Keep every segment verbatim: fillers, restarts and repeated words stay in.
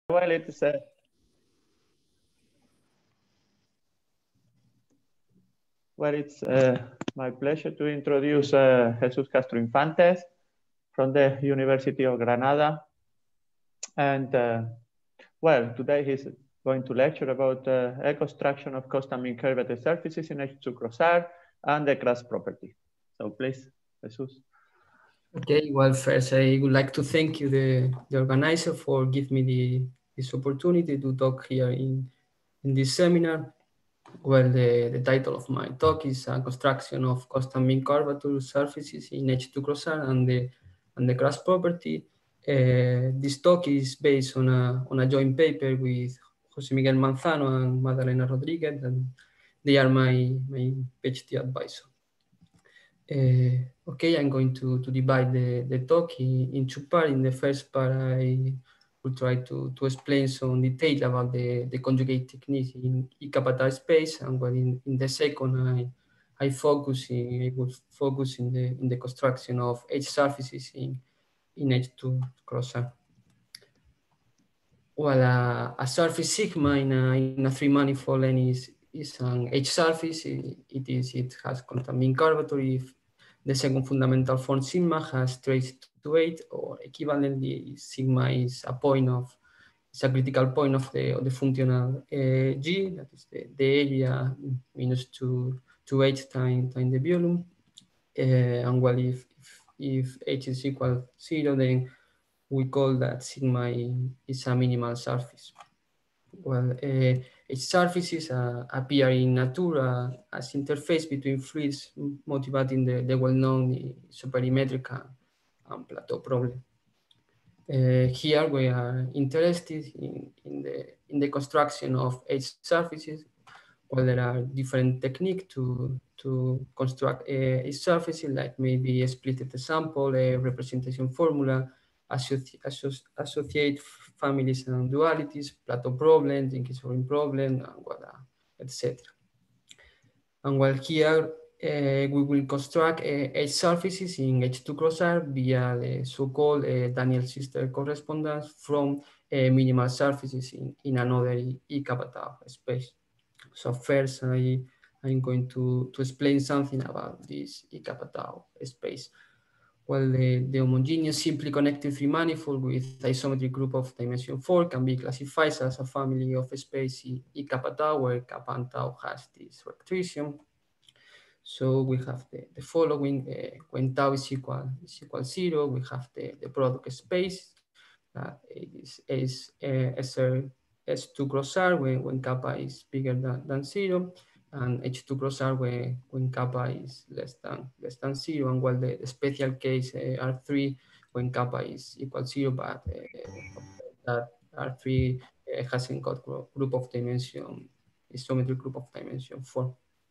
Well, it's uh, well, it's uh, my pleasure to introduce uh, Jesus Castro Infantes from the University of Granada. And uh, well, today he's going to lecture about uh, construction of custom incurvated surfaces in H two cross R and the class property. So please, Jesus. Okay, well, first I would like to thank you, the, the organizer, for giving me the, this opportunity to talk here in, in this seminar. Well, the, the title of my talk is uh, Construction of Custom Mean Curvature Surfaces in H two cross R and the, and the class property. Uh, this talk is based on a, on a joint paper with Jose Miguel Manzano and Madalena Rodriguez, and they are my, my PhD advisor. Uh, okay, I'm going to, to divide the, the talk in, in two parts. In the first part, I will try to, to explain some detail about the, the conjugate technique in E-capital space, and while in, in the second, I, I focus in, I will focus in the, in the construction of H surfaces in, in H two cross R. Well, uh, a surface sigma in a, in a three manifold N is, is an H surface. It, it is it has constant mean curvature if the second fundamental form sigma has trace to eight, or equivalently sigma is a point of it's a critical point of the of the functional uh, G, that is the, the area minus two to eight times time the volume. Uh, and well, if, if if H is equal to zero, then we call that sigma is a minimal surface. Well, uh, its surfaces uh, appear in nature as interface between fluids, motivating the, the well-known supersymmetric and plateau problem. Uh, here we are interested in, in, the, in the construction of H surfaces. Well, there are different techniques to, to construct a, a surfaces, like maybe a split sample, a representation formula, associ associ associate families and dualities, plateau problems, Dinky-Sorin problem, and what, et cetera. And while here uh, we will construct uh, H surfaces in H two cross R via the so-called uh, Daniel-Sister correspondence from uh, minimal surfaces in, in another E-capital space. So first, I, I'm going to, to explain something about this E-capital space. Well, the, the homogeneous simply connected three manifold with isometric group of dimension four can be classified as a family of space E-capital, where kappa and tau has this recursion. So we have the, the following: uh, when tau is equal is equal zero, we have the, the product space that is, is uh, S two cross R when, when kappa is bigger than, than zero, and H two cross R when, when kappa is less than less than zero, and while the, the special case uh, R three when kappa is equal zero, but uh, that R three uh, hasn't got group of dimension, isometric group of dimension four.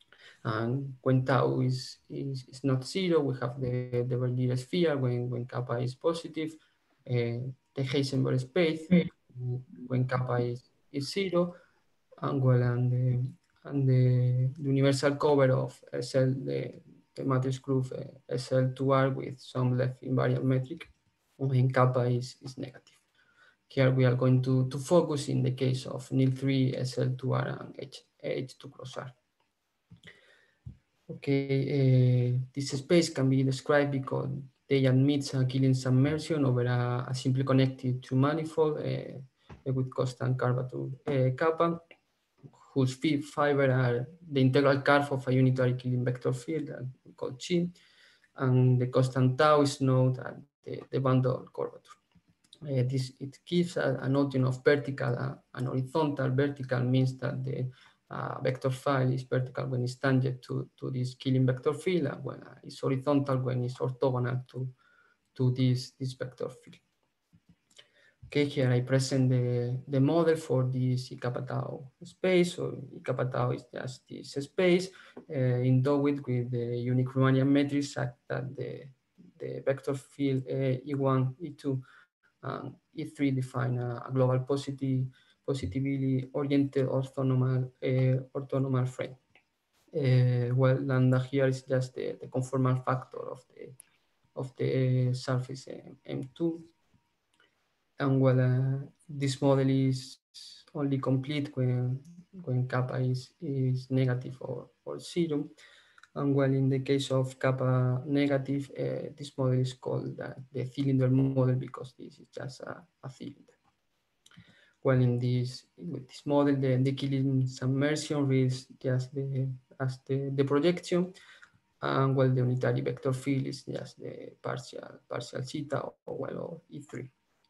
And when tau is, is, is not zero, we have the, the Bernoulli sphere when, when kappa is positive, uh, the Heisenberg space when kappa is, is zero, and well, and the, and the, the universal cover of S L, the, the matrix group uh, S L two R with some left invariant metric when kappa is, is negative. Here we are going to, to focus in the case of N I L three, S L two R, and H, H two cross R. Okay, uh, this space can be described because they admit a Killing submersion over a, a simply connected two manifold uh, with constant curvature uh, kappa, whose fiber are the integral curve of a unitary Killing vector field that we call chi, and the constant tau is known as the, the bundle curvature. Uh, this it gives a, a notion of vertical uh, and horizontal. Vertical means that the uh, vector file is vertical when it's tangent to, to this Killing vector field, and when uh, it's horizontal when it's orthogonal to, to this, this vector field. Okay, here I present the, the model for this E-capital space. So E-capital is just this space uh, endowed with the unique Riemannian metric such that the, the vector field uh, E one, E two, and E three define a, a global positive, positively oriented orthonormal, uh, orthonormal frame. Uh, well, lambda here is just the, the conformal factor of the of the surface M two. and well, uh, this model is only complete when when kappa is, is negative or, or zero. And well, in the case of kappa negative, uh, this model is called uh, the cylinder model because this is just a, a cylinder. Well, in this with this model, the, the Killing submersion reads just the as the, the projection, and well, the unitary vector field is just the partial partial zeta or well or E three.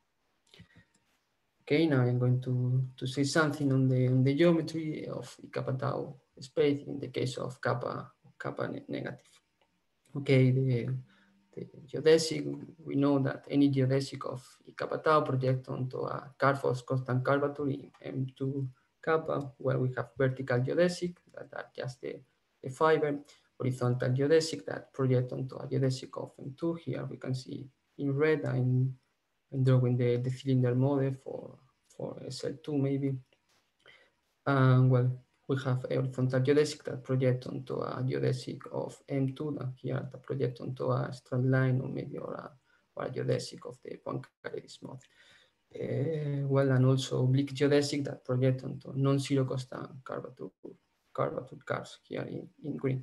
Okay, now I'm going to, to say something on the on the geometry of kappa tau space in the case of kappa kappa negative. Okay, the, the geodesic, we know that any geodesic of kappa tau project onto a Carford's constant curvature in M two kappa, where we have vertical geodesic that are just the, the fiber, horizontal geodesic that project onto a geodesic of M two. Here we can see in red and I'm drawing the, the cylinder model for, for S L two maybe. And well, we have a horizontal geodesic that project onto a geodesic of M two, that here that project onto a straight line or maybe or a, or a geodesic of the Poincaré's model. Uh, well, and also oblique geodesic that project onto non-zero constant curvature, curvature curves here in, in green.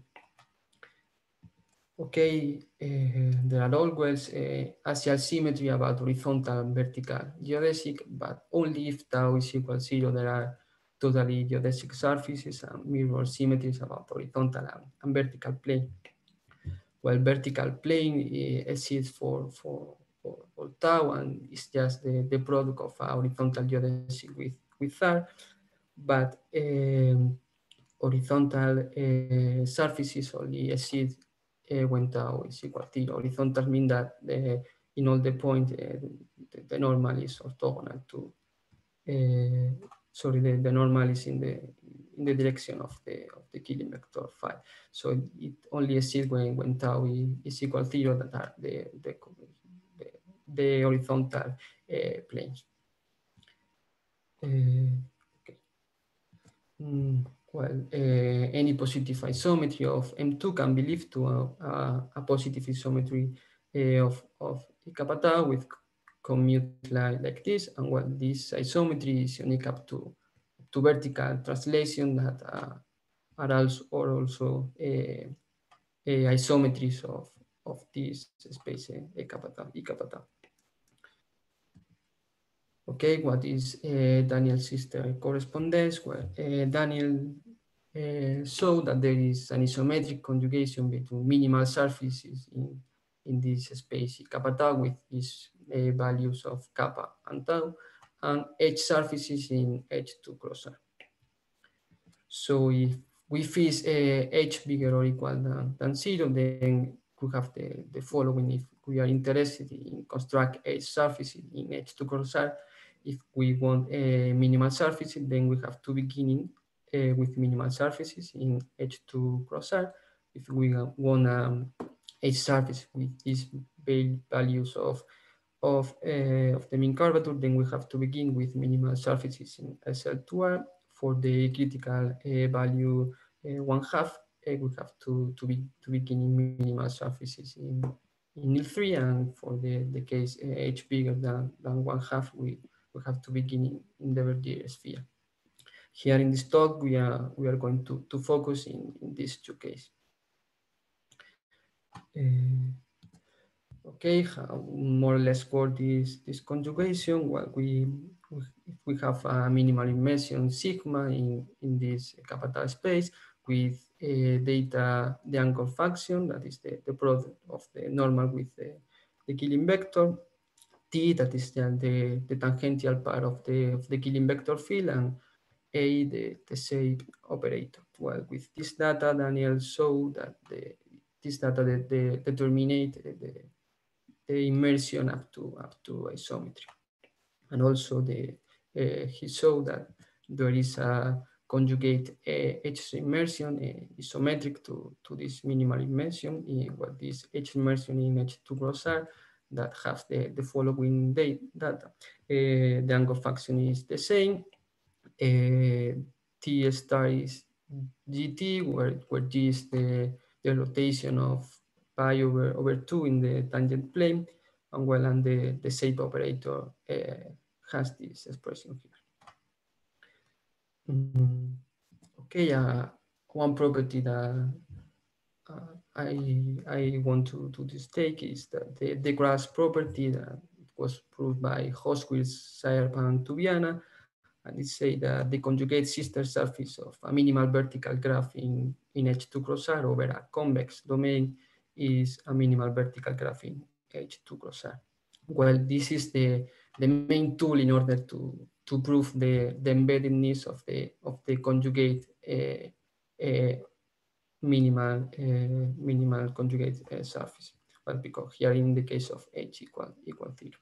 Okay, uh, there are always uh, axial symmetry about horizontal and vertical geodesic, but only if tau is equal to zero, there are totally geodesic surfaces and mirror symmetries about horizontal and, and vertical plane. Well, vertical plane uh, exists for, for, for, for tau and it's just the, the product of a horizontal geodesic with, with R, but um, horizontal uh, surfaces only exist uh, when tau is equal to zero. Horizontal mean that the, in all the points uh, the, the normal is orthogonal to, uh, sorry, the, the normal is in the in the direction of the of the Killing vector phi. So it, it only exists when, when tau is equal to zero, that are the, the, the, the horizontal uh, planes. Uh, okay. Mm. Well, uh, any positive isometry of M two can be lifted to a, a, a positive isometry uh, of, of kappa tau with commute like, like this. And well, this isometry is unique up to, to vertical translation that uh, are also, or also uh, uh, isometries of, of this space uh, kappa tau, E kappa tau. Okay, what is uh, Daniel's sister correspondence? Well, uh, Daniel uh, showed that there is an isometric conjugation between minimal surfaces in, in this space kappa tau with these uh, values of kappa and tau, and edge surfaces in H two cross R. So if we fix uh, H bigger or equal than, than zero, then we have the, the following. If we are interested in construct edge surfaces in H two cross R, if we want a minimal surface, then we have to begin uh, with minimal surfaces in H two cross R. If we want um, edge surface with these values of of, uh, of the mean curvature, then we have to begin with minimal surfaces in S L two R. For the critical uh, value uh, one half, uh, we have to to be to begin in minimal surfaces in in L three, and for the the case uh, H bigger than than one half, we we have to begin in, in the Verdier sphere. Here in this talk, we are we are going to to focus in in these two cases. Uh, okay, how more or less work this this conjugation? Well, we, we if we have a minimal immersion sigma in in this kappa tau space with a data the anchor function, that is the, the product of the normal with the, the Killing vector, T, that is the, the, the tangential part of the of the Killing vector field, and A, the, the shape operator. Well, with this data, Daniel showed that the this data the, the determinate the the immersion up to up to isometry, and also the uh, he showed that there is a conjugate uh, H immersion uh, isometric to to this minimal immersion in what this H immersion in H two cross R that has the the following data. Uh, the angle function is the same. Uh, T star is G T, where where G is the the rotation of pi over over two in the tangent plane. and well, and the, the shape operator uh, has this expression here. Mm, okay, uh, one property that uh, I, I want to, to take is that the, the grass property that was proved by Hosquist, Sayerpan, and Tubiana, and it say that the conjugate sister surface of a minimal vertical graph in, in H two cross R over a convex domain is a minimal vertical graph in H two cross R. Well, this is the, the main tool in order to, to prove the, the embeddedness of the, of the conjugate uh, uh, minimal, uh, minimal conjugate uh, surface. Well, because here in the case of H equal, equal zero.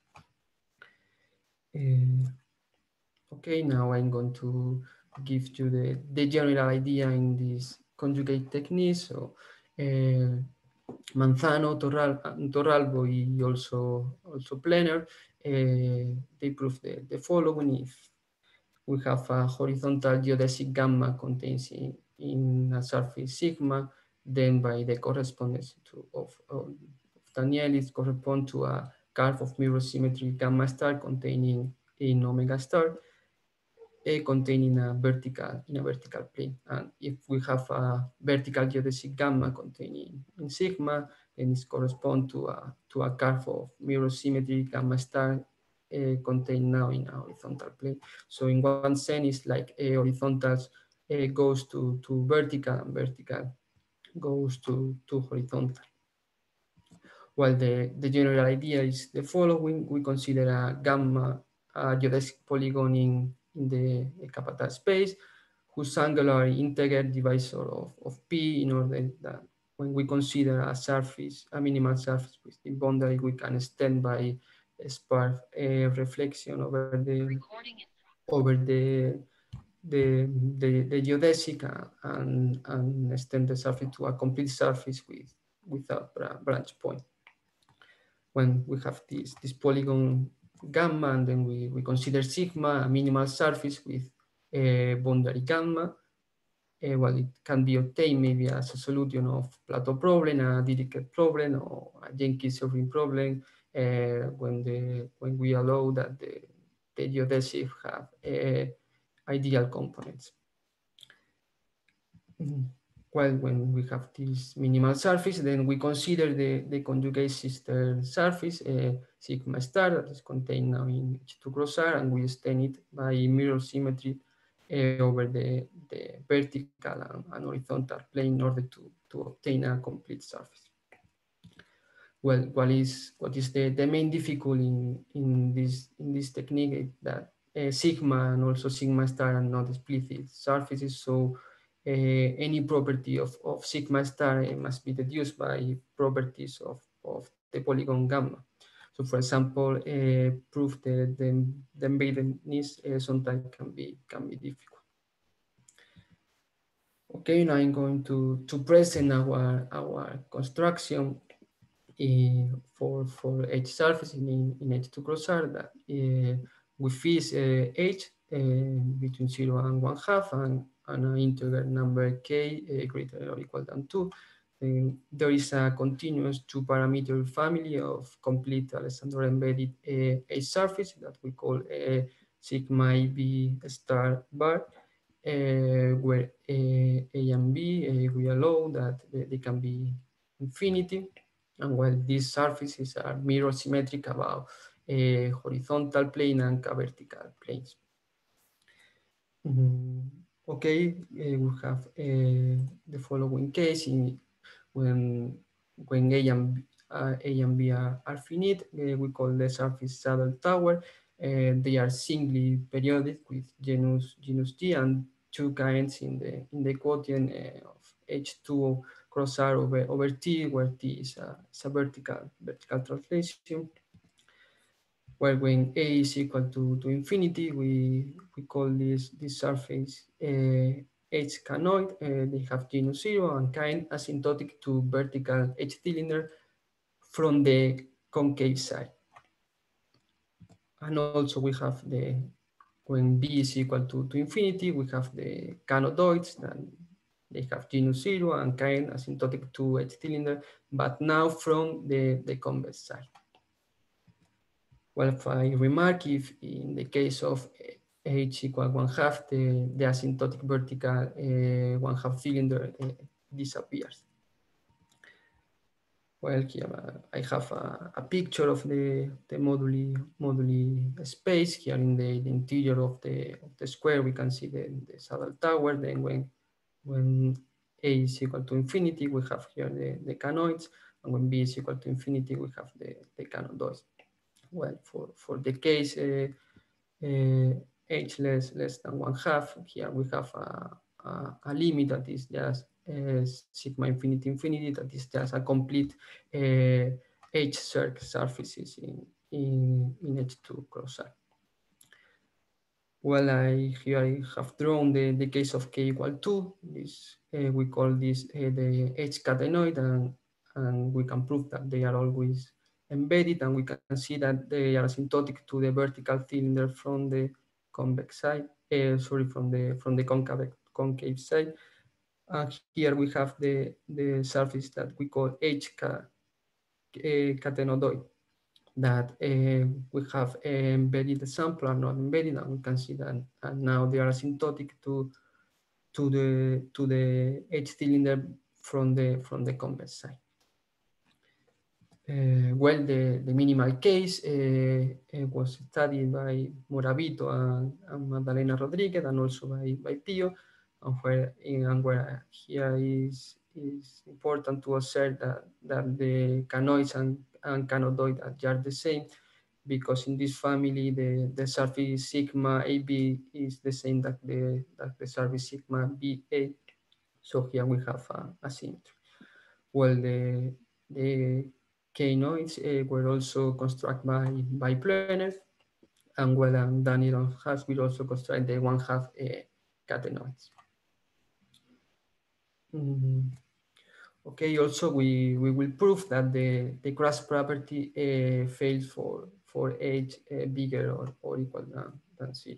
Uh, Okay, now I'm going to give you the, the general idea in this conjugate technique. So uh, Manzano, Torral, Torralbo, and also, also Plenner, uh, they prove the, the following. If we have a horizontal geodesic gamma contains in, in a surface sigma, then by the correspondence to, of, of Daniel, it corresponds to a curve of mirror symmetry gamma star containing in omega star, A containing a vertical in a vertical plane. And if we have a vertical geodesic gamma containing in sigma, then it corresponds to a to a curve of mirror symmetry gamma star uh, contained now in a horizontal plane. So in one sense, it's like a horizontal uh, goes to to vertical and vertical goes to to horizontal. Well, the, the general idea is the following. We consider a gamma a geodesic polygon in, in the capital space whose angular integer divisor of, of P in order that when we consider a surface, a minimal surface with the boundary, we can extend by a sparse a reflection over the over the the, the, the geodesic and, and extend the surface to a complete surface with without branch point. When we have this, this polygon gamma, and then we, we consider sigma a minimal surface with a boundary gamma, uh, well, it can be obtained maybe as a solution of Plateau problem, a Dirichlet problem, or a Jenkins-Irving problem, uh, when, the, when we allow that the, the geodesic have uh, ideal components. Mm-hmm. Well, when we have this minimal surface, then we consider the, the conjugate sister surface, uh, sigma star, that is contained now in H two cross R, and we extend it by mirror symmetry uh, over the, the vertical and, and horizontal plane in order to, to obtain a complete surface. Well, what is what is the, the main difficulty in, in this in this technique is that uh, sigma and also sigma star are not explicit surfaces, so Uh, any property of, of sigma star must be deduced by properties of, of the polygon gamma. So for example, uh, proof that the, the embeddedness uh, sometimes can be, can be difficult. Okay, now I'm going to, to present our, our construction uh, for, for H surface in, in H two cross R that uh, we fix uh, H uh, between zero and one half and and an integer number k uh, greater or equal than two. Then there is a continuous two-parameter family of complete Alessandro embedded uh, H surface that we call uh, sigma b star bar, uh, where uh, A and B uh, we allow that they, they can be infinity, and while these surfaces are mirror symmetric about a horizontal plane and vertical planes. Mm, okay, uh, we have uh, the following case in when when A and B, uh, A and B are, are finite, uh, we call the surface saddle tower. Uh, they are singly periodic with genus genus T and two kinds in the in the quotient uh, of H two cross R over over T, where T is a, is a vertical vertical translation. Well, when A is equal to, to infinity, we, we call this, this surface uh, H canoid. Uh, they have genus zero and kind asymptotic to vertical H cylinder from the concave side. And also we have the, when B is equal to, to infinity, we have the canodoids, and they have genus zero and kind asymptotic to H cylinder, but now from the, the convex side. Well, if I remark, if in the case of H equal one half, the, the asymptotic vertical uh, one half cylinder uh, disappears. Well, here uh, I have a, a picture of the, the moduli, moduli space. Here in the, the interior of the, of the square, we can see the, the saddle tower. Then when, when A is equal to infinity, we have here the, the canoids. And when B is equal to infinity, we have the, the canoids. Well, for, for the case uh, uh, H less, less than one half, here we have a, a, a limit that is just uh, sigma infinity infinity, that is just a complete uh, H circ surfaces in, in, in H two cross I. Well, I here I have drawn the, the case of k equal two. This uh, we call this uh, the H catenoid, and, and we can prove that they are always embedded, and we can see that they are asymptotic to the vertical cylinder from the convex side. Uh, sorry, from the from the concave concave side. And here we have the the surface that we call H uh, catenoid, that uh, we have embedded sample are not embedded, and we can see that and now they are asymptotic to to the to the H cylinder from the from the convex side. Uh, well, the, the minimal case uh, uh, was studied by Moravito and, and Magdalena Rodriguez, and also by, by Pio, and where, and where here is, is important to observe that, that the canoids and, and canodoid are the same, because in this family, the, the surface sigma A B is the same that the, that the surface sigma B A. So here we have a, a symmetry. Well, the, the canoids uh, were also constructed by, by Ploenner, and well, and Daniel has been also constructed the one half uh, catenoids. Mm. Okay, also we, we will prove that the, the crash property uh, fails for, for H uh, bigger or, or equal than, than zero.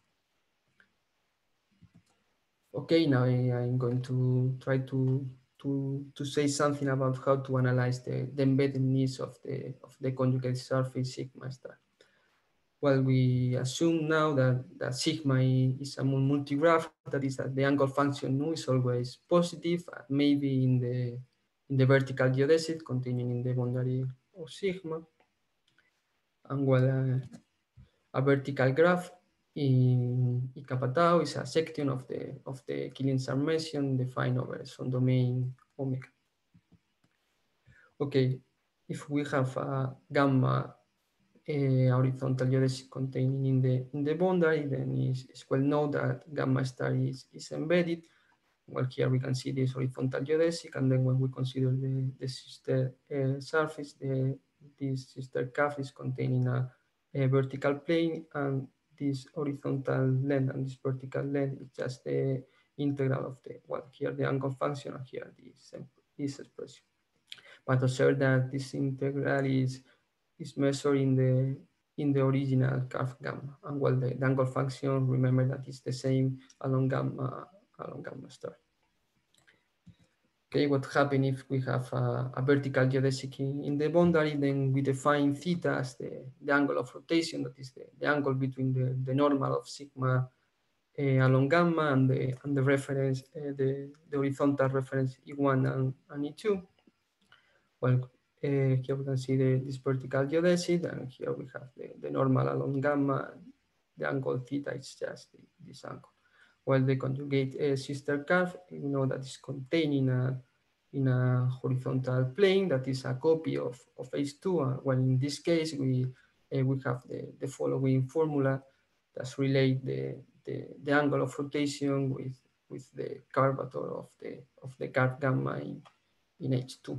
Okay, now I, I'm going to try to, to, to say something about how to analyze the, the embeddedness of the, of the conjugate surface sigma star. Well, we assume now that, that sigma is a multigraph, that is that the angle function nu is always positive, maybe in the, in the vertical geodesic containing in the boundary of sigma. And well, uh, a vertical graph in I kappa tau is a section of the of the Killing summation defined over some domain omega. Okay, if we have a gamma a horizontal geodesic containing in the in the boundary, then it's, it's well known that gamma star is, is embedded. Well, here we can see this horizontal geodesic, and then when we consider the, the sister uh, surface, the, this sister cuff is containing a, a vertical plane, and this horizontal length and this vertical length is just the integral of the, well, here the angle function, and here this, this expression. But observe that this integral is, is measured in the in the original curve gamma, and well, the, the angle function, remember that it's the same along gamma along gamma star. Okay, what happens if we have a, a vertical geodesic in, in the boundary? Then we define theta as the, the angle of rotation, that is the, the angle between the, the normal of sigma uh, along gamma and the and the reference, uh, the, the horizontal reference E one and, and E two. Well, uh, here we can see the, this vertical geodesic, and here we have the, the normal along gamma. The angle theta is just the, this angle. While the conjugate uh, sister curve, we know that is contained in a, in a horizontal plane that is a copy of, of H two. Uh, well, in this case, we, uh, we have the, the following formula that relate the, the, the angle of rotation with, with the curvature of the, of the curve gamma in, in H two.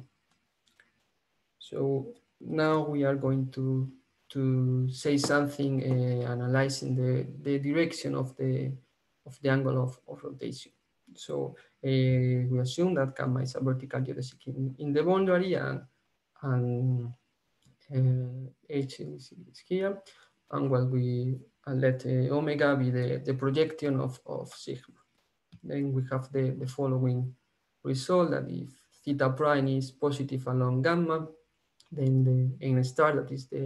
So now we are going to, to say something uh, analyzing the, the direction of the, of the angle of, of rotation. So uh, we assume that gamma is a vertical geodesic in, in the boundary, and, and uh, H is, is here. And well, we uh, let uh, omega be the, the projection of, of sigma. Then we have the, the following result, that if theta prime is positive along gamma, then the n star, that is the,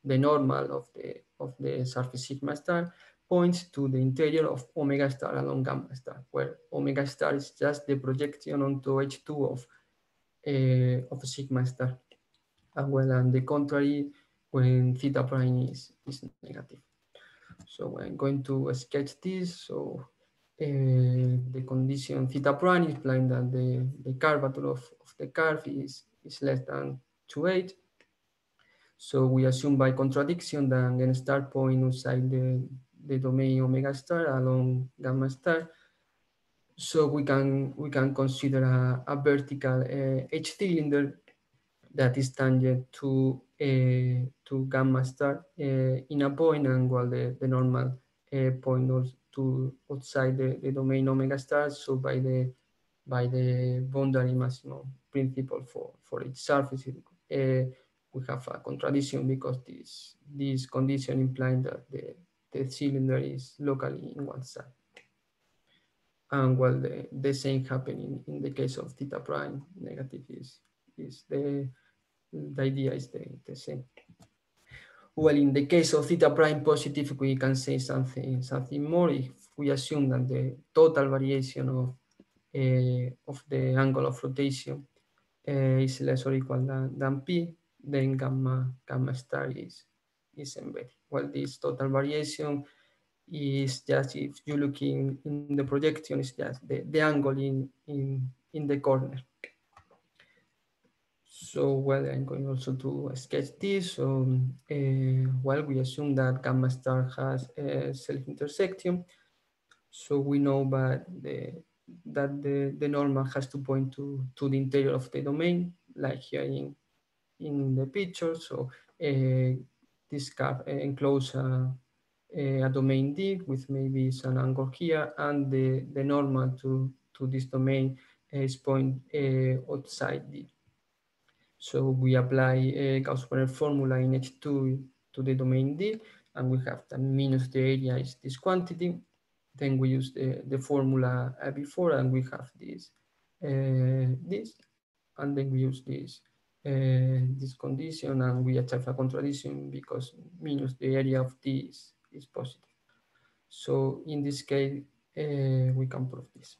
the normal of the of the surface sigma star points to the interior of omega star along gamma star, where omega star is just the projection onto H two of uh, of a sigma star, and well, on the contrary, when theta prime is is negative. So I'm going to sketch this. So uh, the condition theta prime is implying that the, the curvature of, of the curve is, is less than two eight. So we assume by contradiction that an star point outside the, the domain omega star along gamma star. So we can we can consider a, a vertical uh, H cylinder that is tangent to uh, to gamma star uh, in a point, and while the, the normal uh, point also to outside the, the domain omega star. So by the by the boundary maximum principle for for each surface, uh, we have a contradiction because this this condition implies that the the cylinder is locally in one side. And while the, the same happening in the case of theta prime negative is is the the idea is the, the same. Well, in the case of theta prime positive, we can say something something more. If we assume that the total variation of uh, of the angle of rotation uh, is less or equal than, than p, then gamma gamma star is is embedded. Well, this total variation is just, if you look in, in the projection, it's just the, the angle in, in in the corner. So, well, I'm going also to sketch this. So, uh, well, we assume that gamma star has a self-intersection. So we know that the, that the, the normal has to point to, to the interior of the domain, like here in, in the picture. So uh, this curve encloses a, a domain D with maybe some angle here, and the, the normal to, to this domain is point uh, outside D. So we apply a Gauss-Bonnet formula in H two to the domain D, and we have that minus the area is this quantity. Then we use the, the formula before, and we have this, uh, this, and then we use this, uh, this condition, and we achieve a contradiction because minus the area of D is, is positive. So in this case, uh, we can prove this.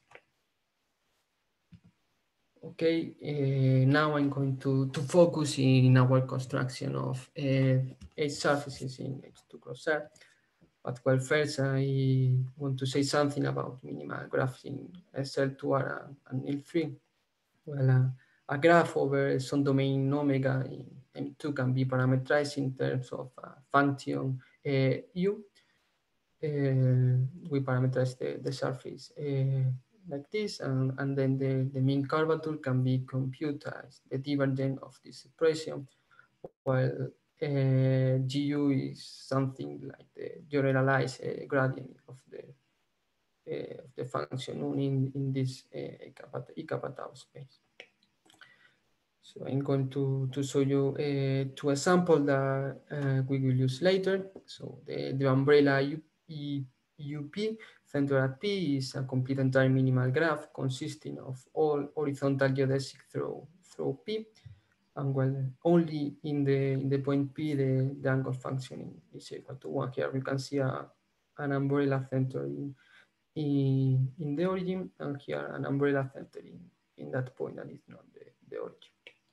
Okay, uh, now I'm going to, to focus in our construction of uh, H surfaces in H two cross R. But well, first I want to say something about minimal graphs in S L two R and, and L three. Well, uh, a graph over some domain omega in M two can be parameterized in terms of a function uh, U. Uh, we parameterize the, the surface uh, like this, and, and then the, the mean curvature can be computed as the divergence of this expression, while uh, G U is something like the generalized uh, gradient of the uh, of the function in, in this uh, Ikapatao space. So I'm going to, to show you uh, two examples that uh, we will use later. So the, the umbrella U, E, U P center at P is a complete entire minimal graph consisting of all horizontal geodesic through, through P. And well, only in the in the point P, the, the angle function is equal to one. Here we can see a, an umbrella center in, in, in the origin, and here an umbrella center in, in that point that is not the, the origin.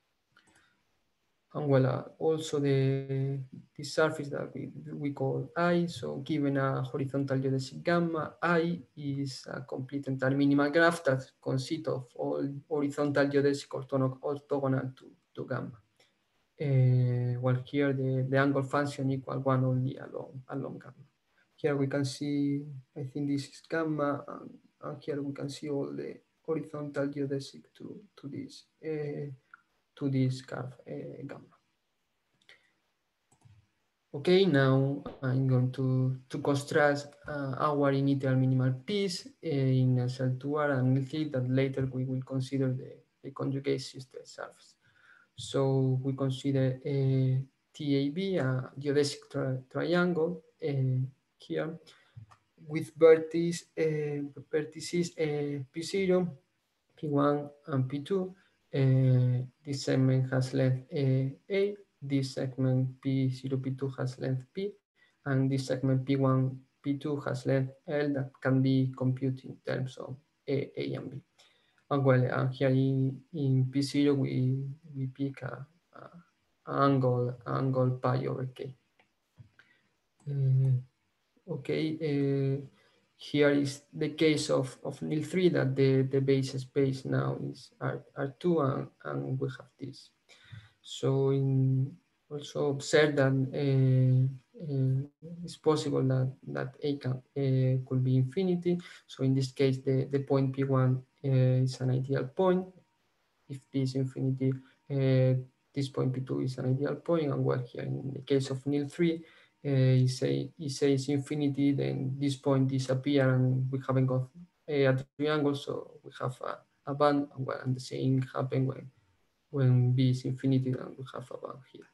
And well, uh, also the, the surface that we, we call I, so given a horizontal geodesic gamma, I is a complete entire minimal graph that consists of all horizontal geodesic orthogonal, orthogonal to, to gamma. Uh, well, here the, the angle function equal one only along, along gamma. Here we can see, I think this is gamma, and, and here we can see all the horizontal geodesic to, to this uh, to this curve uh, gamma. Okay, now I'm going to, to construct uh, our initial minimal piece uh, in S L two R, and we'll see that later we will consider the, the conjugate system surface. So we consider a T A B, a geodesic tri triangle uh, here with vertices, uh, vertices uh, P zero, P one, and P two. Uh, this segment has length uh, A. this segment P zero, P two has length P, and this segment P one, P two has length L that can be computed in terms of A, A and B. And well, uh, here in, in P zero, we, we pick a, a angle, angle pi over K. Uh, okay, uh, here is the case of, of N I L three that the, the base space now is R, R2 and, and we have this. So in also observe that uh, uh, it's possible that, that A can, uh, could be infinity. So in this case, the, the point P one uh, is an ideal point. If P is infinity, uh, this point P two is an ideal point. And well, here in the case of N I L three, uh, it, say, it says infinity, then this point disappears and we haven't got a triangle, so we have a, a band. And, well, and the same happens when when B is infinity, then we have a band here.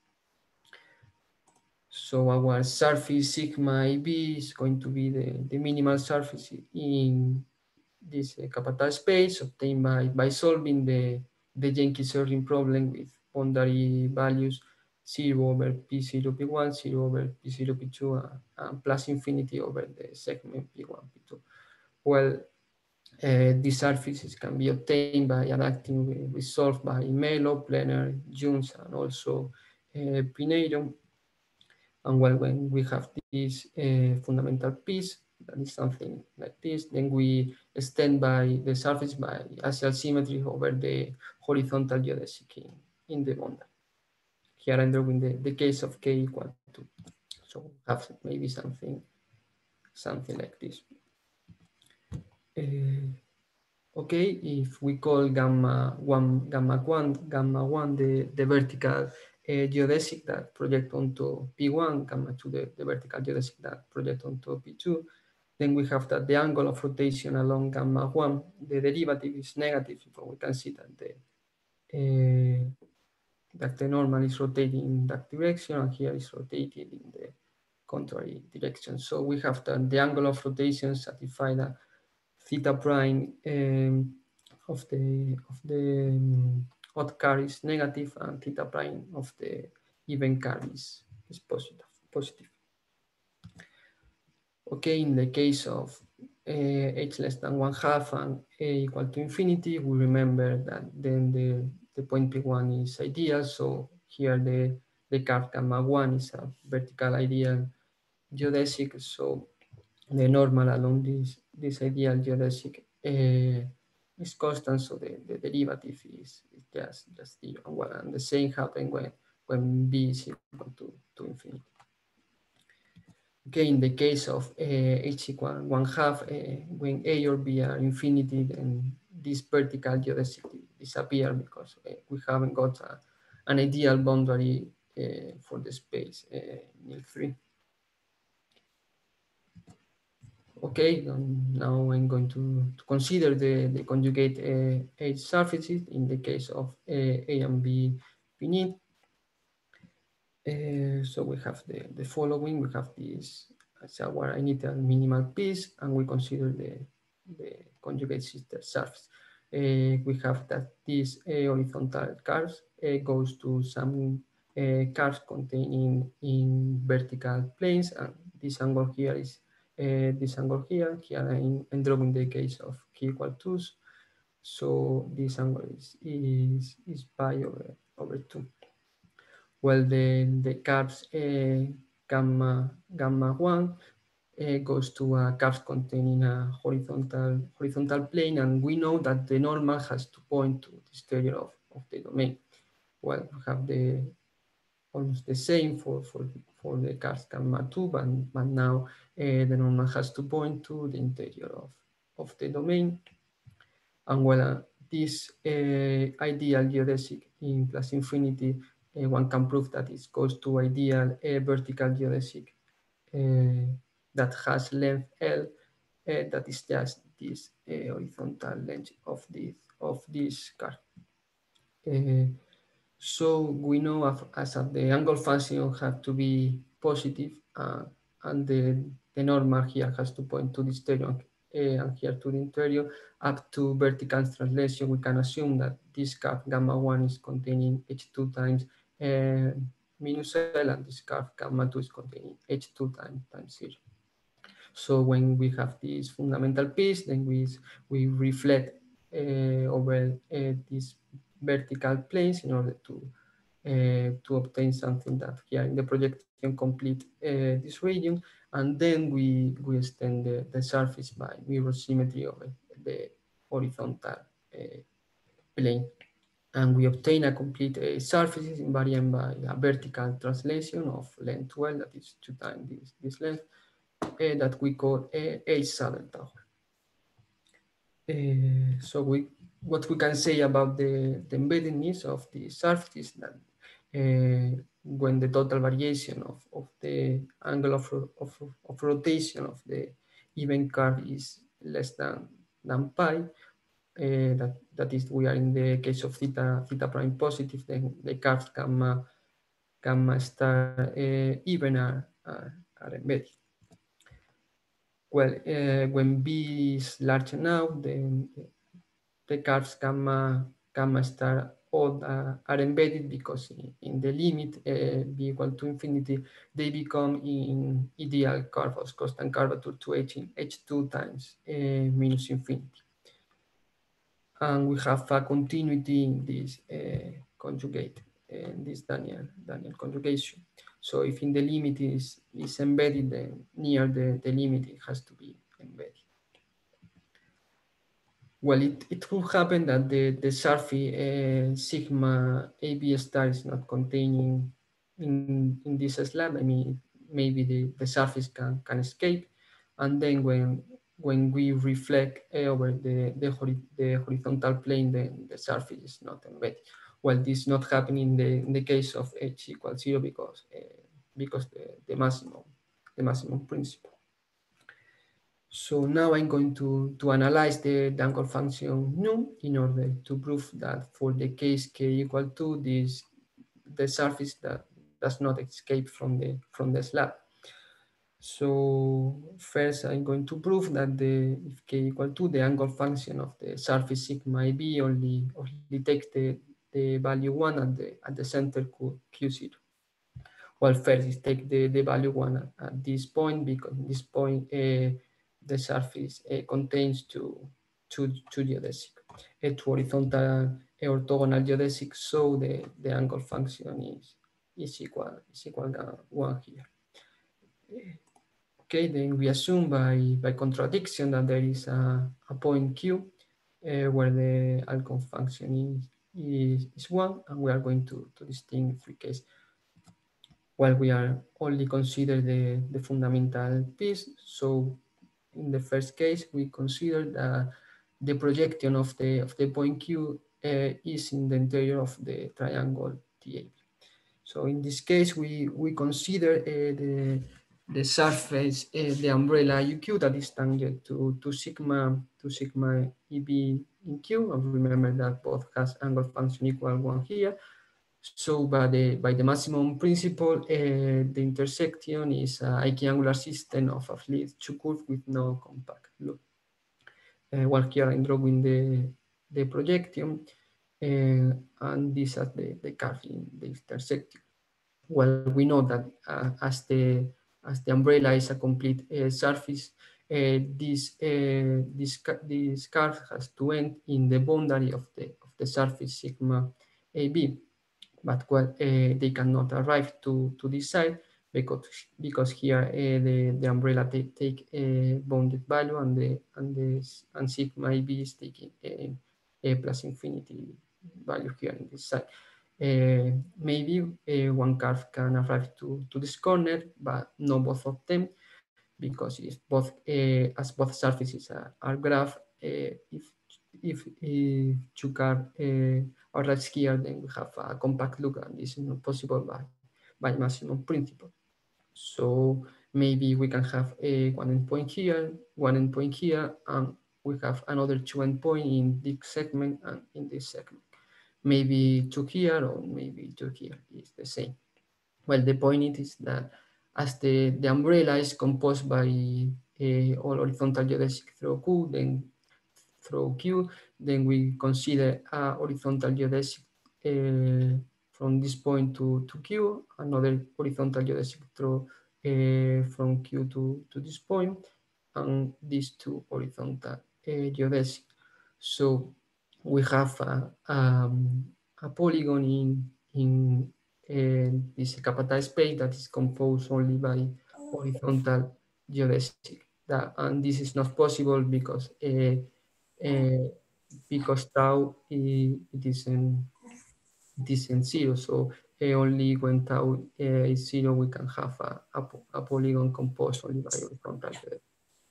So our surface sigma A B is going to be the, the minimal surface in this uh, capital space obtained by, by solving the, the Jenkins-Irving problem with boundary values zero over P zero, P one, zero over P zero, P two, uh, and plus infinity over the segment P one, P two. Well, Uh, these surfaces can be obtained by adapting with, with solved by Melo, Plenner, Jones, and also uh, Pinheiro. And well, when we have this uh, fundamental piece, that is something like this, then we extend by the surface by axial symmetry over the horizontal geodesic in, in the boundary. Here I'm drawing the, the case of k equal to, so have maybe something, something like this. Uh, Okay, if we call gamma one, gamma one, gamma one the, the vertical uh, geodesic that project onto P one, gamma two the, the vertical geodesic that project onto P two, then we have that the angle of rotation along gamma one, the derivative is negative, so we can see that the uh, that the normal is rotating in that direction, and here is rotated in the contrary direction. So we have that the angle of rotation satisfies that theta prime um, of the of the um, odd curve is negative and theta prime of the even curve is, is positive. Positive. Okay, in the case of uh, h less than one half and a equal to infinity, we remember that then the, the point P one is ideal. So here the, the curve gamma one is a vertical ideal geodesic. So the normal along this, this ideal geodesic uh, is constant, so the, the derivative is, is just, just zero. And, well, and the same happens when, when B is equal to, to infinity. Okay, in the case of uh, h equal one half, uh, when A or B are infinity, then this vertical geodesic disappear because uh, we haven't got a, an ideal boundary uh, for the space uh, N I L three. Okay, um, now I'm going to, to consider the, the conjugate uh, H surfaces in the case of uh, A and B finite. Uh, so we have the, the following, we have this as our initial minimal piece, and we consider the, the conjugate sister surface. Uh, we have that this uh, horizontal curves uh, goes to some uh, curves containing in vertical planes, and this angle here is uh, this angle here. Here I'm, I'm drawing the case of k equal to, so this angle is, is, is pi over, over two. Well, the, the curves uh, gamma, gamma one uh, goes to a curve containing a horizontal, horizontal plane, and we know that the normal has to point to the stereo of, of the domain. Well, we have the almost the same for, for, for the curve gamma two, but, but now uh, the normal has to point to the interior of, of the domain. And well, uh, this uh, ideal geodesic in plus infinity, uh, one can prove that it goes to ideal uh, vertical geodesic uh, that has length L, uh, that is just this uh, horizontal length of this of this curve. Uh, so we know as, as the angle function have to be positive, uh, and the, the normal here has to point to the stereo uh, and here to the interior. Up to vertical translation, we can assume that this curve gamma one is containing H two times uh, minus L, and this curve gamma two is containing H two times, times zero. So when we have this fundamental piece, then we, we reflect uh, over uh, these vertical planes in order to, uh, to obtain something that here in the projection complete uh, this region. And then we, we extend the, the surface by mirror symmetry over the horizontal uh, plane. And we obtain a complete uh, surface invariant by a vertical translation of length twelve, that is two times this, this length, uh, that we call a H saddle tower. Uh, so we, what we can say about the, the embeddedness of the surface is that uh, when the total variation of, of the angle of, of, of rotation of the event curve is less than, than pi, Uh, that, that is, we are in the case of theta, theta prime positive, then the curves gamma, gamma star uh, even are, are, are embedded. Well, uh, when B is large enough, then the, the curves gamma, gamma star odd uh, are embedded, because in, in the limit uh, B equal to infinity, they become in ideal curve of constant curvature to H, H two times uh, minus infinity. And we have a continuity in this uh, conjugate, in this Daniel, Daniel conjugation. So if in the limit is, is embedded, then near the, the limit it has to be embedded. Well, it, it could happen that the, the surface uh, sigma A B star is not containing in, in this slab. I mean, maybe the, the surface can, can escape. And then when when we reflect over the, the, the horizontal plane, then the surface is not embedded. Well, this is not happening in the, in the case of H equals zero, because, uh, because the, the maximum, the maximum principle. So now I'm going to, to analyze the, the angle function nu in order to prove that for the case k equal to this, the surface that does not escape from the, from the slab. So first I'm going to prove that the, if k equal to the angle function of the surface sigma A B only, only takes the, the value one at the, at the center Q, Q zero. Well, first is take the, the value one at, at this point, because this point uh, the surface uh, contains two, two, two geodesic, uh, two horizontal uh, orthogonal geodesics, so the, the angle function is, is equal, is equal to one here. Okay, then we assume by, by contradiction that there is a, a point Q uh, where the angle function is, is, is one, and we are going to, to distinguish three cases. While we are only consider the, the fundamental piece. So in the first case, we consider that the projection of the, of the point Q uh, is in the interior of the triangle T A B. So in this case, we, we consider uh, the, the surface, uh, the umbrella U Q that is tangent to, to sigma to sigma E B in Q. And remember that both has angle function equal one here. So by the, by the maximum principle, uh, the intersection is an equiangular system of a fluid two curve with no compact loop. Uh, while here I'm drawing the, the projection, uh, and this is the, the curve in the intersection. Well, we know that uh, as the as the umbrella is a complete uh, surface, uh, this uh, this this curve has to end in the boundary of the of the surface sigma A B. But well, uh, they cannot arrive to, to this side because because here uh, the, the umbrella take, take a bounded value, and the and the and sigma A B is taking a, a plus infinity value here in this side. Uh, maybe uh, one curve can arrive to, to this corner, but not both of them, because if both uh, as both surfaces are, are graph, uh, if if uh, two curves uh, are right here, then we have a compact loop, and this is not possible by by maximum principle. So maybe we can have a one endpoint here, one endpoint here, and we have another two endpoint in this segment and in this segment. Maybe two here or maybe two here is the same. Well, the point is that as the, the umbrella is composed by uh, all horizontal geodesic through Q, then through Q, then we consider a horizontal geodesic uh, from this point to, to Q, another horizontal geodesic throw uh, from Q to, to this point, and these two horizontal uh, geodesic. So we have a, um, a polygon in, in uh, this Kappa space that is composed only by horizontal geodesic. That, and this is not possible because uh, uh, because tau it, it isn't it isn't zero. So uh, only when tau uh, is zero we can have a, a, a polygon composed only by horizontal geodesic.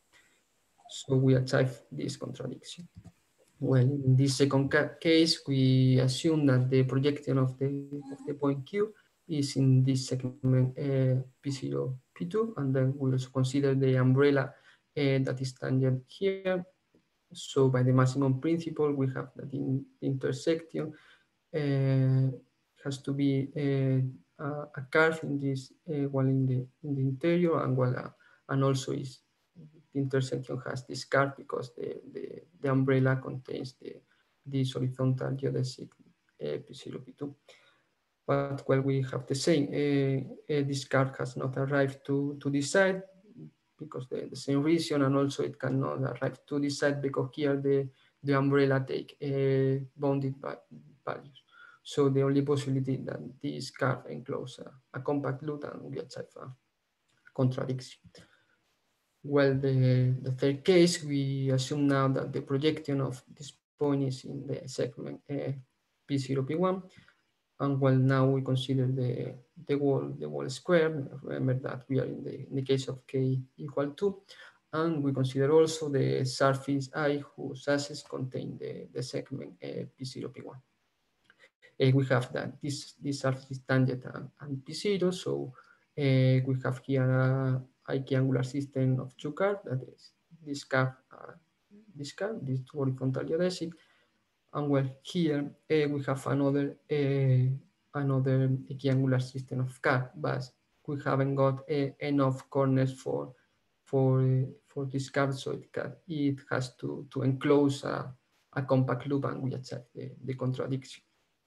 So we achieve this contradiction. Well, in this second ca case, we assume that the projection of the of the point Q is in this segment uh, P zero, P two, and then we also consider the umbrella uh, that is tangent here. So by the maximum principle, we have that in the intersection uh, has to be uh, a, a curve in this uh, while in the in the interior, and while uh, and also is the intersection has this curve because the, the, the umbrella contains the this horizontal geodesic uh, P zero, P two. But while we have the same, uh, uh, this curve has not arrived to, to this side because the, the same reason, and also it cannot arrive to this side because here the, the umbrella take uh, bounded values. So the only possibility that this curve enclose a, a compact loop, and we achieve a contradiction. Well, the, the third case, we assume now that the projection of this point is in the segment uh, P zero, P one. And well, now we consider the, the wall the wall square. Remember that we are in the, in the case of k equal to. And we consider also the surface I whose axes contain the, the segment uh, P zero, P one. Uh, we have that this, this surface is tangent and, and P zero, so uh, we have here a I-angular system of two curves, that is this curve, uh, this curve, this horizontal geodesic, and well, here uh, we have another uh, another equiangular system of curve, but we haven't got uh, enough corners for for uh, for this curve, so it can, it has to to enclose a, a compact loop, and we achieve the, the contradiction.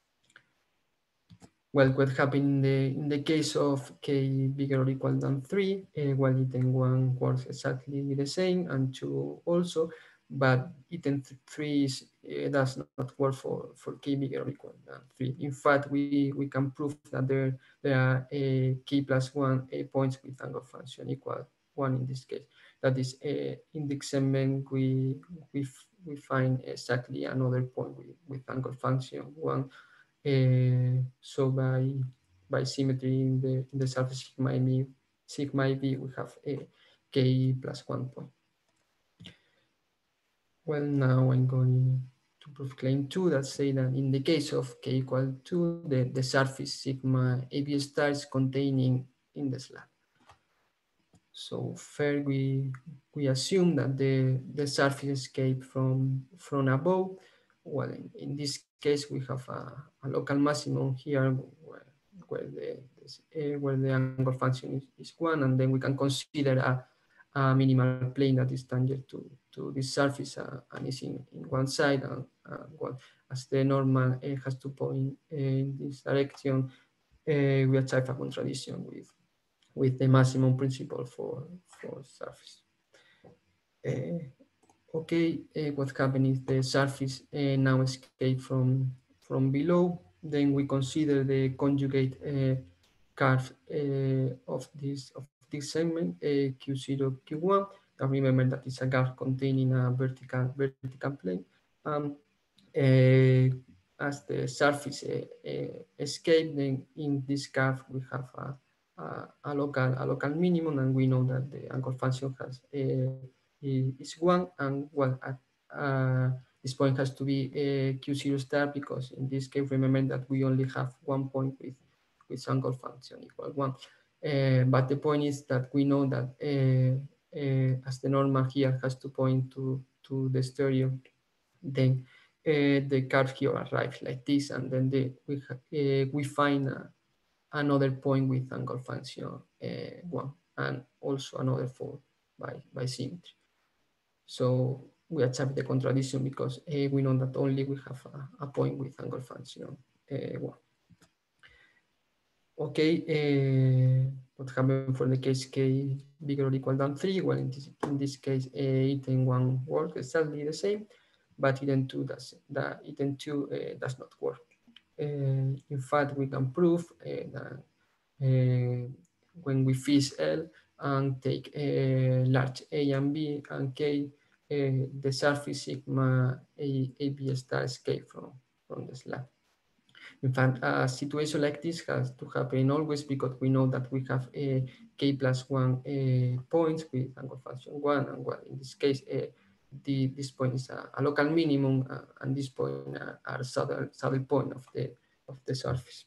Well, what happened in the in the case of k bigger or equal than three, uh, well, item one works exactly the same, and two also, but item three is, uh, does not work for, for k bigger or equal than three. In fact, we, we can prove that there, there are a k plus one a points with angle function equal one in this case. That is, uh, in the segment we, we, we find exactly another point with, with angle function one. Uh, so by by symmetry in the in the surface sigma v, sigma v we have a k plus one point. Well, now I'm going to prove claim two that say that in the case of k equal to, the, the surface sigma A B star is containing in the slab. So first we we assume that the, the surface escape from from above. Well, in, in this case we have a, a local maximum here where, where the uh, where the angle function is, is one, and then we can consider a, a minimal plane that is tangent to to this surface uh, and is in, in one side, and uh, well, as the normal uh, has to point in this direction, uh, we achieve a contradiction with with the maximum principle for, for surface. Uh, okay, uh, what happened is the surface uh, now escape from, from below. Then we consider the conjugate uh, curve uh, of this of this segment uh, Q zero, Q one. And remember that it's a curve containing a vertical vertical plane. Um, uh, as the surface uh, uh, escape, then in this curve we have a Uh, a local a local minimum, and we know that the angle function has uh, is one, and well, at uh, this point has to be a Q zero star, because in this case remember that we only have one point with with angle function equal one. Uh, but the point is that we know that uh, uh, as the normal here has to point to to the stereo, then uh, the curve here arrives like this, and then the, we uh, we find a, another point with angle function uh, one, and also another four by, by symmetry. So we achieve the contradiction because uh, we know that only we have a, a point with angle function uh, one. okay, uh, what happened for the case k bigger or equal than three? Well, in this, in this case, uh, iten one works exactly the same, but iten two does that iten two uh, does not work. Uh, in fact, we can prove uh, that uh, when we fix L and take uh, large A and B and K, uh, the surface sigma A, A B star escape from, from the slab. In fact, a situation like this has to happen always because we know that we have a K plus one uh, points with angle function one, and well, in this case, uh, the, this point is a, a local minimum, uh, and this point are, are saddle, saddle point of the of the surface.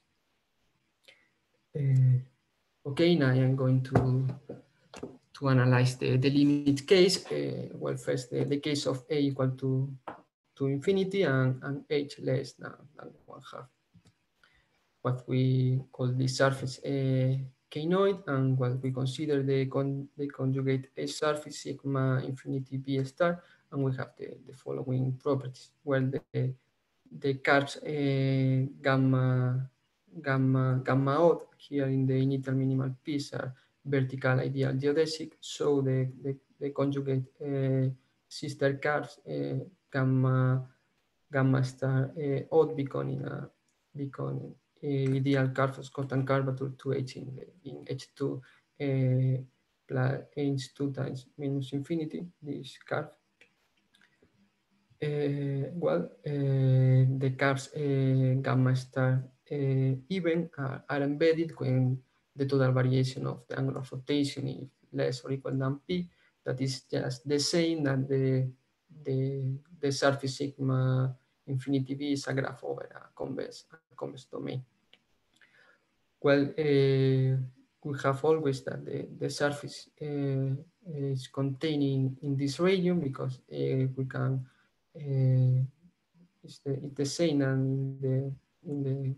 Uh, okay, now I am going to to analyze the, the limit case. Uh, well, first the, the case of A equal to to infinity and, and H less than, than one half. What we call the surface uh, k-noid, and what we consider the, con the conjugate H surface sigma infinity B star, and we have the, the following properties, where the, the curves uh, gamma, gamma, gamma odd here in the initial minimal piece are vertical ideal geodesic, so the, the, the conjugate uh, sister curves uh, gamma, gamma star uh, odd becoming a becoming ideal curve of constant curvature to H in, the, in H two uh, plus H two times minus infinity, this curve. Uh, well, uh, the curves uh, gamma star uh, even are, are embedded when the total variation of the angle of rotation is less or equal than p. That is just the same that the the the surface sigma infinity b is a graph over a convex a convex domain. Well, uh, we have always that the, the surface uh, is containing in this region because uh, we can uh, it's the, it's the same and in the in the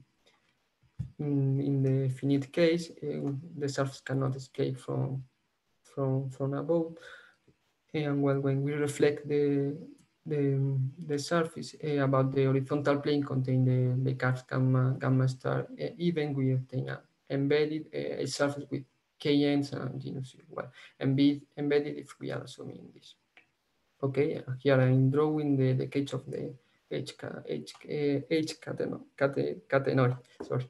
in, in the finite case uh, the surface cannot escape from from from above, and well, when we reflect the the, the surface uh, about the horizontal plane contain the, the curves gamma gamma star, uh, even we obtain a embedded uh, a surface with k ends and genus well embedded embedded if we are assuming this. Okay, here I'm drawing the, the case of the H, H, H catenoid, sorry.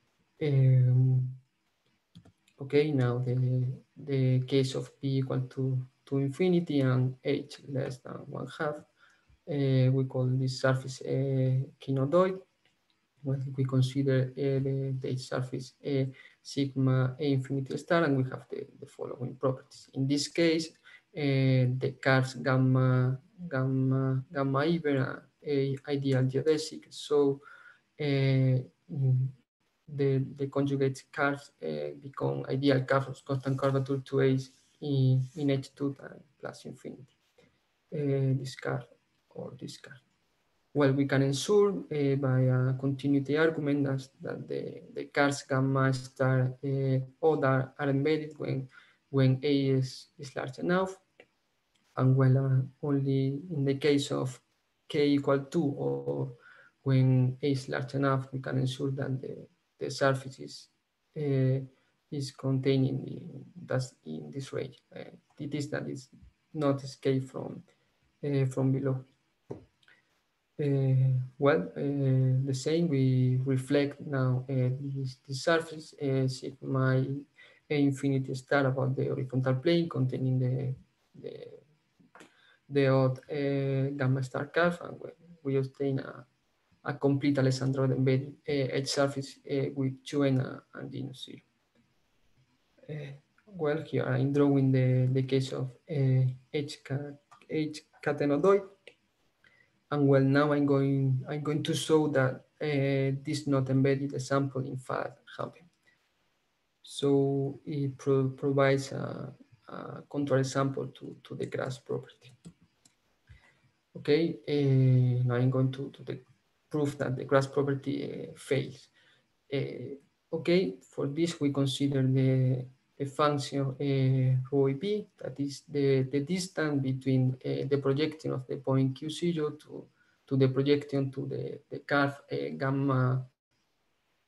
Um, okay, now the, the case of P equal to, to infinity and H less than one half. Uh, we call this surface a kinodoid. Well, we consider uh, the, the surface a sigma a infinity star, and we have the, the following properties. In this case, uh, the curves gamma gamma gamma even a ideal geodesic, so uh, the the conjugate curves uh, become ideal curves of constant curvature to H in, in H two plus infinity. Uh, this curve or this curve. Well, we can ensure uh, by a continuity argument that, that the, the curves gamma star uh, odd are, are embedded when, when A is, is large enough. And well, uh, only in the case of K equal to or when A is large enough, we can ensure that the, the surface is, uh, is contained in, the, that's in this range. Uh, it is that it's not escape from, uh, from below. Uh, well, uh, the same, we reflect now uh, this, this surface uh, sigma a infinity star about the horizontal plane containing the, the, the odd uh, gamma star curve, and we, we obtain a, a complete Alessandro embedded uh, edge surface uh, with two n and genus zero. Uh, well, here I'm drawing the, the case of uh, H, H catenodoid. And well, now I'm going I'm going to show that uh, this not embedded example in fact happened. So it pro provides a, a counterexample to, to the grass property. Okay, uh, now I'm going to, to the proof that the grass property uh, fails. Uh, okay, for this we consider the, the function uh, rho b, that is the, the distance between uh, the projection of the point q zero to, to the projection to the, the curve uh, gamma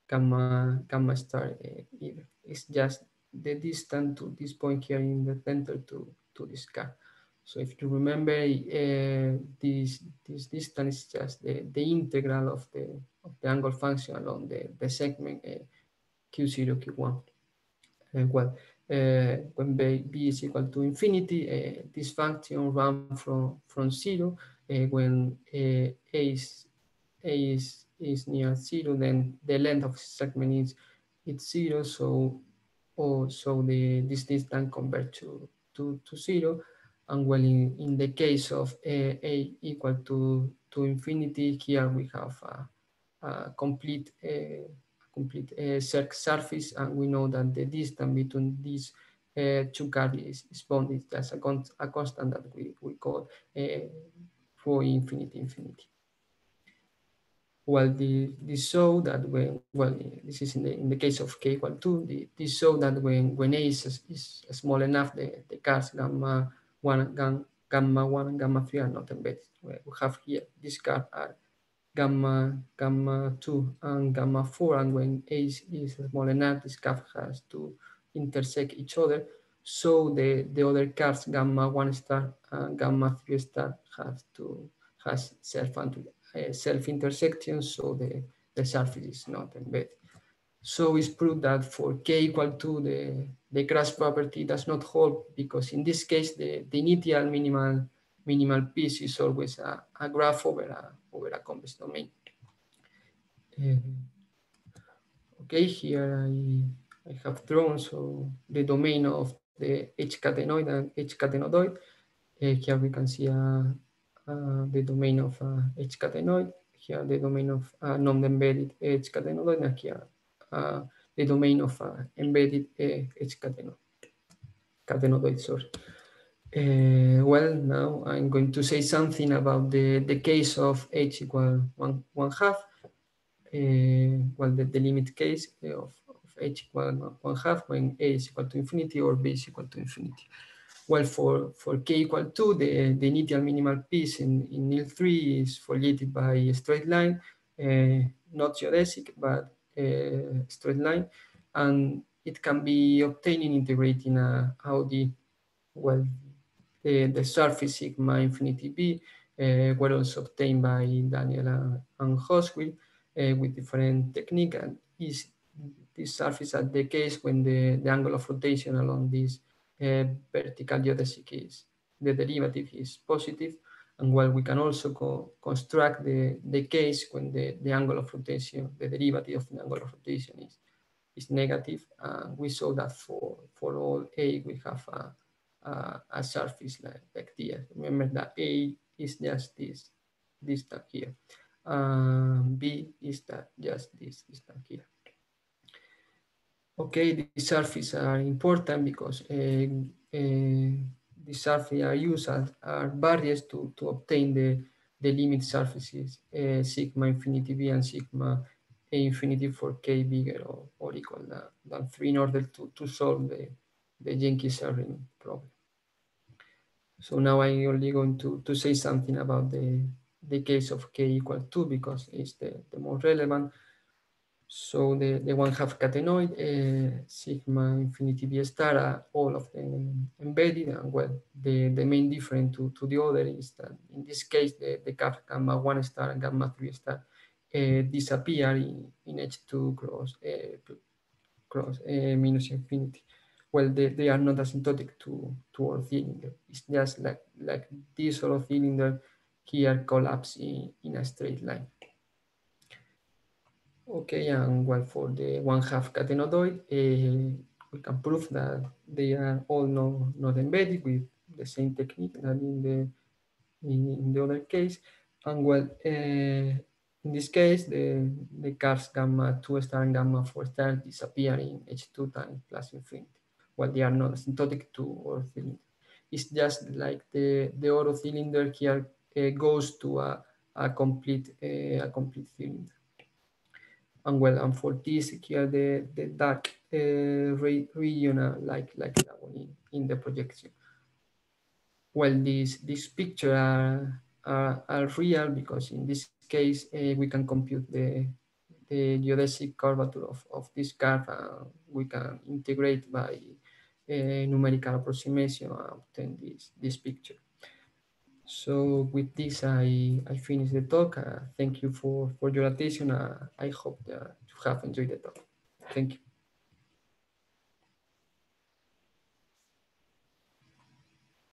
gamma gamma star uh, either. It's just the distance to this point here in the center to to this car. So if you remember, uh, this this distance is just the, the integral of the of the angle function along the the segment uh, q zero q one. Uh, well, uh, when b, b is equal to infinity, uh, this function runs from from zero. Uh, when uh, a is a is, is near zero, then the length of the segment is it's zero. So, or so the this distance convert to to to zero. And well, in, in the case of a, a equal to to infinity, here we have a, a complete uh, complete uh, surface, and we know that the distance between these uh, two cards is, is bounded. That's a, con a constant that we, we call uh, for infinity infinity. Well, the, this show that when, well, this is in the, in the case of k equal two, the, this show that when, when a is, is small enough, the, the cards gamma one, gam, gamma one and gamma three are not embedded. We have here, these cards are gamma, gamma two and gamma four, and when a is, is small enough, this curve has to intersect each other. So the, the other cards, gamma one star and gamma three star, have to has self uh, self-intersection, so the, the surface is not embedded. So it's proved that for k equal to, the, the crash property does not hold, because in this case, the, the initial minimal minimal piece is always a, a graph over a, over a convex domain. Uh, okay, here I, I have drawn so the domain of the H-catenoid and H-catenodoid. Uh, here we can see uh, uh, the domain of uh, H-catenoid, here the domain of uh, non-embedded H-catenoid, and here uh, the domain of uh, embedded uh, H-catenoid, catenodoid, sorry. Uh, well, now I'm going to say something about the, the case of H equal one, one half. Uh, well, the, the limit case of, of H equal one half when A is equal to infinity or B is equal to infinity. Well, for, for k equal two, the, the initial minimal piece in, in N I L three is foliated by a straight line, uh, not geodesic, but a straight line. And it can be obtained in integrating a Audi. Well, the, the surface sigma infinity b uh, were also obtained by Daniel and Hosquill uh, with different technique. And is this surface at the case when the, the angle of rotation along this uh, vertical geodesic is, the derivative is positive. And while we can also co construct the, the case when the, the angle of rotation, the derivative of the angle of rotation is, is negative. Uh, we saw that for, for all A, we have a, a, a surface like, like this. Remember that A is just this distance here. Um, B is that just this distance here. Okay, these surfaces are important because uh, uh, these surfaces are used as are barriers to, to obtain the, the limit surfaces uh, sigma infinity b and sigma a infinity for k bigger or, or equal than, than three in order to, to solve the, the Jenkins-Irving problem. So now I'm only going to, to say something about the, the case of k equal two because it's the, the more relevant. So the, the one half catenoid, uh, sigma infinity b star, are all of them embedded. And well, the, the main difference to, to the other is that in this case, the, the cap gamma one star and gamma three star uh, disappear in, in H two cross, uh, cross uh, minus infinity. Well, they, they are not asymptotic to, to our cylinder. It's just like, like this sort of cylinder here collapse in, in a straight line. Okay, and well, for the one half catenodoid, uh, we can prove that they are all no, not embedded with the same technique that in the in, in the other case. And well, uh, in this case, the the cars gamma two star and gamma four star disappear in H two times plus infinity, while they are not asymptotic to our cylinder. It's just like the the other cylinder here uh, goes to a a complete uh, a complete cylinder. And well, and for this here, the, the dark uh, re region, uh, like like that one in, in the projection. Well, these these pictures are, are, are real because in this case uh, we can compute the the geodesic curvature of, of this curve, uh, we can integrate by a numerical approximation and obtain this, this picture. So with this, I, I finish the talk. Uh, thank you for, for your attention. Uh, I hope that you have enjoyed the talk. Thank you.